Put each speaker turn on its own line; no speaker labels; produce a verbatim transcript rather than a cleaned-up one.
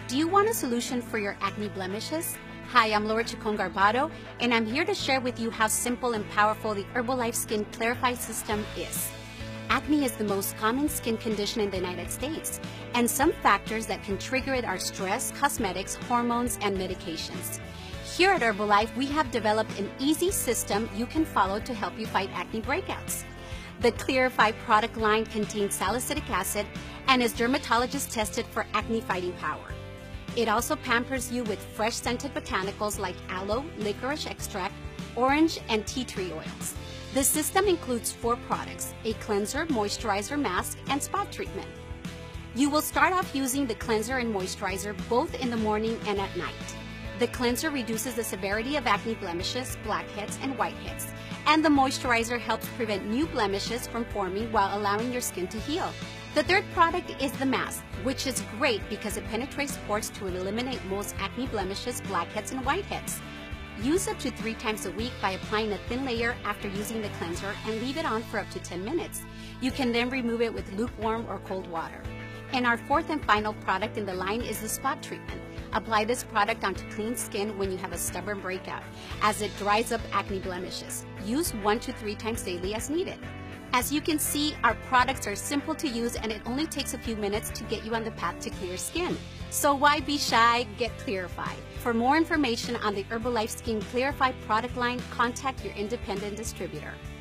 Do you want a solution for your acne blemishes? Hi, I'm Laura Chacon Garbado, and I'm here to share with you how simple and powerful the Herbalife Skin Clarify System is. Acne is the most common skin condition in the United States, and some factors that can trigger it are stress, cosmetics, hormones, and medications. Here at Herbalife, we have developed an easy system you can follow to help you fight acne breakouts. The Clarify product line contains salicylic acid and is dermatologist tested for acne fighting power. It also pampers you with fresh scented botanicals like aloe, licorice extract, orange, and tea tree oils. The system includes four products: a cleanser, moisturizer, mask, and spot treatment. You will start off using the cleanser and moisturizer both in the morning and at night. The cleanser reduces the severity of acne blemishes, blackheads, and whiteheads, and the moisturizer helps prevent new blemishes from forming while allowing your skin to heal. The third product is the mask, which is great because it penetrates pores to eliminate most acne blemishes, blackheads, and whiteheads. Use up to three times a week by applying a thin layer after using the cleanser and leave it on for up to ten minutes. You can then remove it with lukewarm or cold water. And our fourth and final product in the line is the spot treatment. Apply this product onto clean skin when you have a stubborn breakout, as it dries up acne blemishes. Use one to three times daily as needed. As you can see, our products are simple to use and it only takes a few minutes to get you on the path to clear skin. So why be shy? Get Clarify. For more information on the Herbalife Skin Clarify product line, contact your independent distributor.